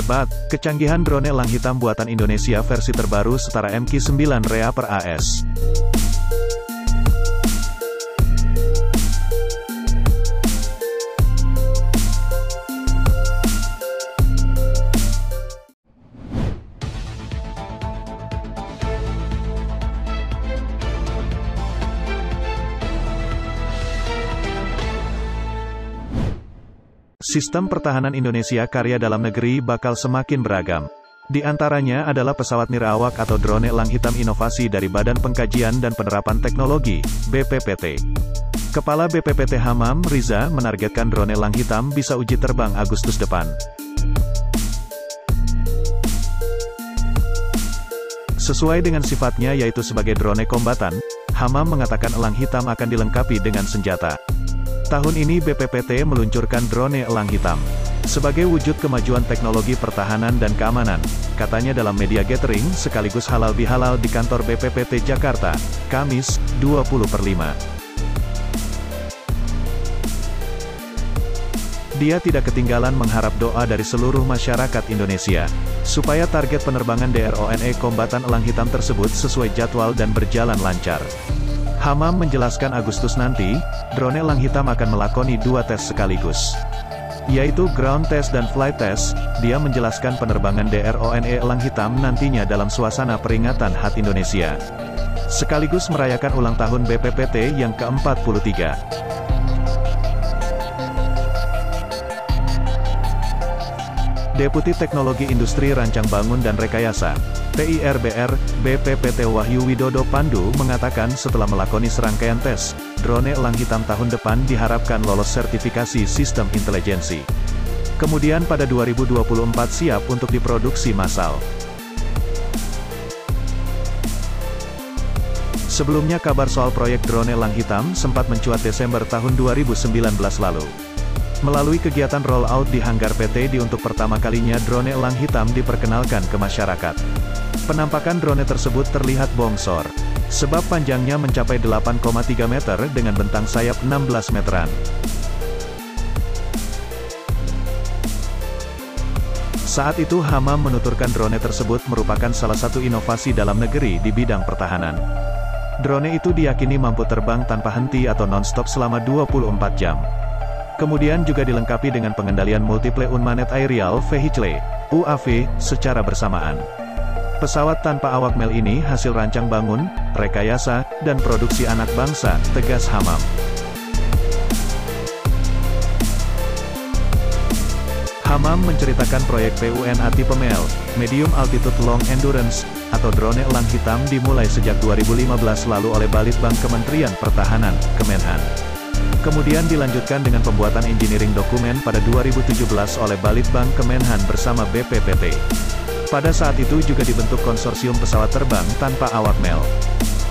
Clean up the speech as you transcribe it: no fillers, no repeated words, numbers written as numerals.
Hebat, kecanggihan drone elang hitam buatan Indonesia versi terbaru setara MQ-9 Rea per AS. Sistem pertahanan Indonesia karya dalam negeri bakal semakin beragam. Di antaranya adalah pesawat nirawak atau drone elang hitam inovasi dari Badan Pengkajian dan Penerapan Teknologi, BPPT. Kepala BPPT Hamam Riza menargetkan drone elang hitam bisa uji terbang Agustus depan. Sesuai dengan sifatnya yaitu sebagai drone kombatan, Hamam mengatakan elang hitam akan dilengkapi dengan senjata. Tahun ini BPPT meluncurkan drone elang hitam. Sebagai wujud kemajuan teknologi pertahanan dan keamanan, katanya dalam media gathering sekaligus halal bihalal di kantor BPPT Jakarta, Kamis, 20/5. Dia tidak ketinggalan mengharap doa dari seluruh masyarakat Indonesia, supaya target penerbangan drone kombatan elang hitam tersebut sesuai jadwal dan berjalan lancar. Hamam menjelaskan Agustus nanti, drone elang hitam akan melakoni 2 tes sekaligus, yaitu ground test dan flight test. Dia menjelaskan penerbangan drone elang hitam nantinya dalam suasana peringatan HUT Indonesia, sekaligus merayakan ulang tahun BPPT yang ke-43. Deputi Teknologi Industri Rancang Bangun dan Rekayasa, PIRBR, BPPT Wahyu Widodo Pandu mengatakan setelah melakoni serangkaian tes, drone elang hitam tahun depan diharapkan lolos sertifikasi sistem intelijensi. Kemudian pada 2024 siap untuk diproduksi massal. Sebelumnya kabar soal proyek drone elang hitam sempat mencuat Desember tahun 2019 lalu. Melalui kegiatan rollout di hanggar PT untuk pertama kalinya drone elang hitam diperkenalkan ke masyarakat. Penampakan drone tersebut terlihat bongsor, sebab panjangnya mencapai 8,3 meter dengan bentang sayap 16 meteran. Saat itu Hamam menuturkan drone tersebut merupakan salah satu inovasi dalam negeri di bidang pertahanan. Drone itu diyakini mampu terbang tanpa henti atau non-stop selama 24 jam. Kemudian juga dilengkapi dengan pengendalian Multiple Unmanned Aerial Vehicle, UAV, secara bersamaan. Pesawat tanpa awak MEL ini hasil rancang bangun, rekayasa, dan produksi anak bangsa, tegas Hamam. Hamam menceritakan proyek PUNA tipe MEL, Medium Altitude Long Endurance, atau drone elang hitam dimulai sejak 2015 lalu oleh Balitbang Kementerian Pertahanan, Kemenhan. Kemudian dilanjutkan dengan pembuatan engineering dokumen pada 2017 oleh Balitbang Kemenhan bersama BPPT. Pada saat itu juga dibentuk konsorsium pesawat terbang tanpa awak MEL.